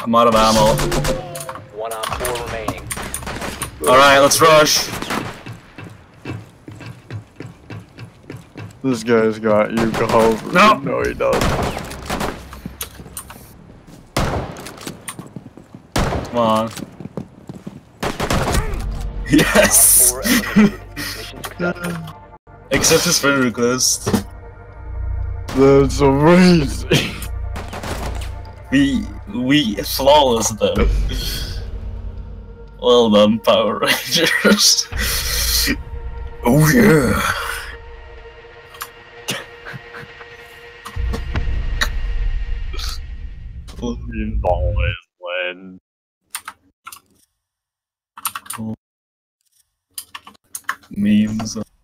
I'm out of ammo. 1 on 4 remaining. Alright, let's rush. This guy's got you covered. No. No, he doesn't. Come on. Yes! Op 4 eliminated. Mission successful. Accept his friend request. That's amazing. We flawless though. Well done, Power Rangers. Oh yeah. You always win. Memes.